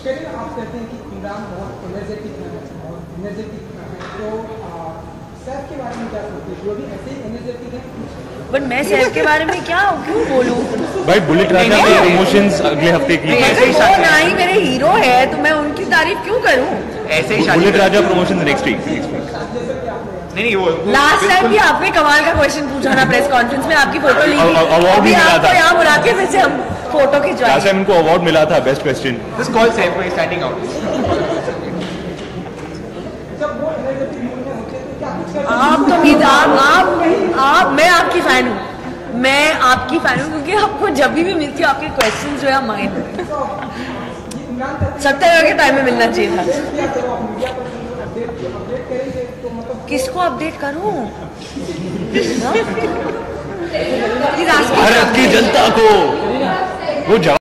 आप कहते हैं कि इमरान बहुत एनर्जेटिक है, तो सैफ के बारे में क्या सोचते हैं? जो भी ऐसे ही एनर्जेटिक है, बट मैं सैफ के बारे में क्या क्यों बोलूं? भाई बुलेट राजा के प्रमोशंस अगले हफ्ते की वो ना ही मेरे हीरो है तो मैं उनकी तारीफ क्यों करूं? ऐसे ही bullet Raja promotion next week. नहीं वो लास्ट टाइम भी आपने कमाल का क्वेश्चन पूछा ना प्रेस कॉन्फ्रेंस में, आपकी फोटो ली थी, अवार्ड भी मिला था। यहाँ बुला के फिर से हम फोटो खिंचवाए। लास्ट टाइम इनको अवार्ड मिला था best question. This call Saif for standing out. जब वो एनर्जेटिक मूड में होते हैं तो क्या कुछ आप तो नहीं, आप मैं आपकी फैन हूँ, मैं आपकी फैन हूँ क्योंकि आपको जब भी मिलती हो आपके क्वेश्चन जो है माइंड सत्तर के टाइम में मिलना चाहिए था। किसको अपडेट करूं? भारत की जनता को वो